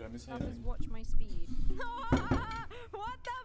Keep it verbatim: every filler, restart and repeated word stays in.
Let me see. That is watch my speed. What the